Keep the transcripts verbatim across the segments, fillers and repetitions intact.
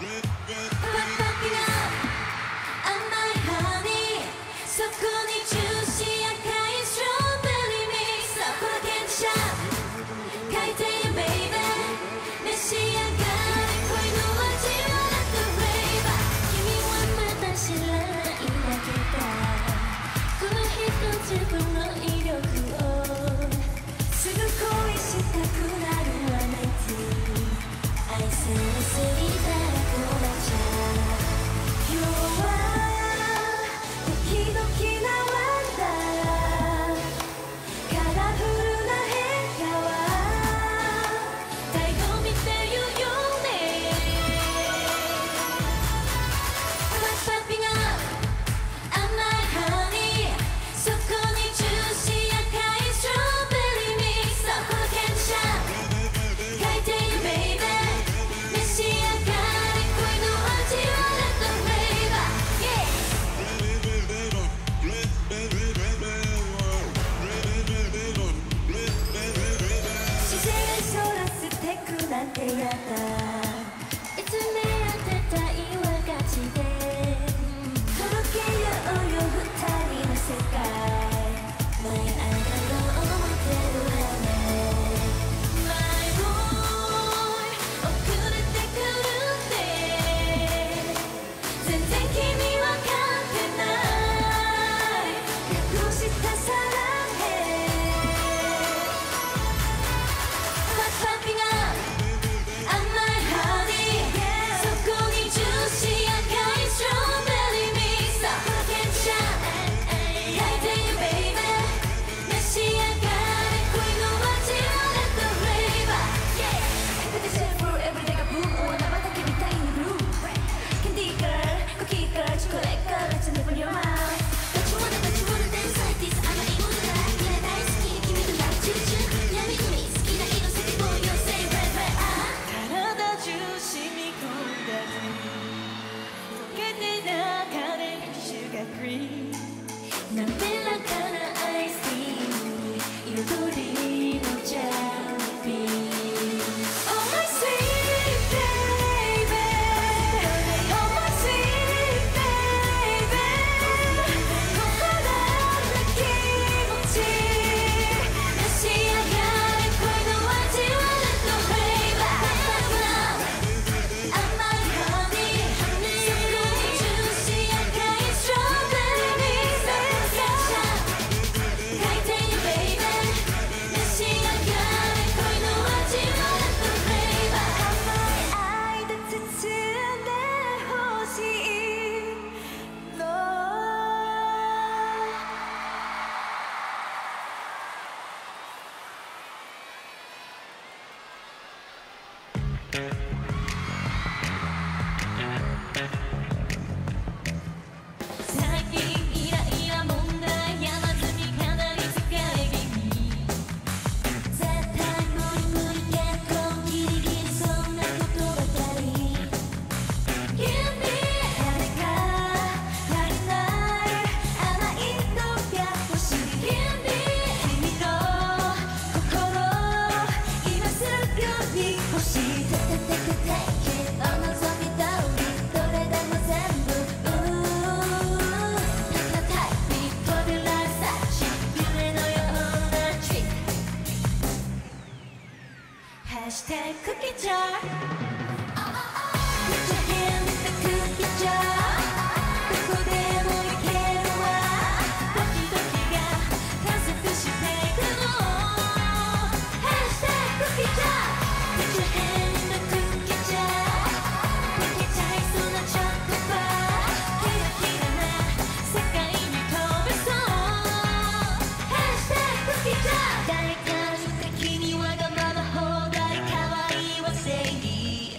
誰かの敵にわがまま放題可愛いは正義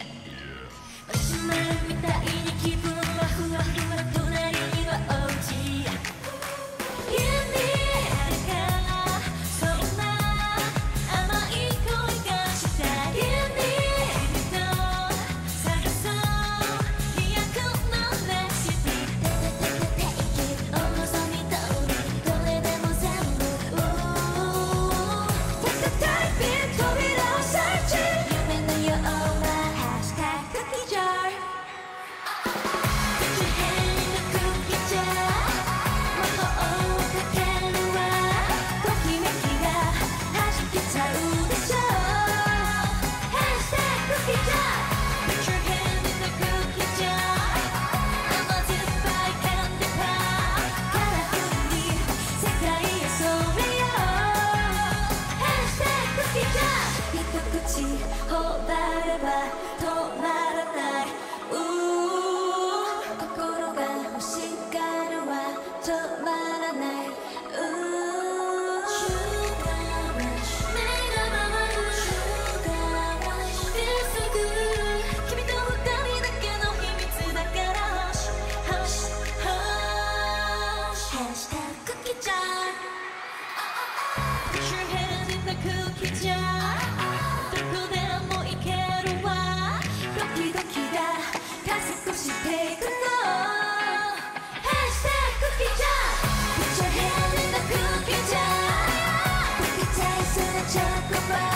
は止まらない、うー心が欲しがるは止まらない、うーシュガーラッシュ目が回るシュガーラッシュ Feels so good 君と二人だけの秘密だから Hush Hush Hush Hashtag クッキーちゃん Put your hands in the cookie jar どこでも行けるわドキドキが加速していくの Hashtag クッキーちゃん Put your hands in the cookie jar 溶けちゃいそうなチョコバー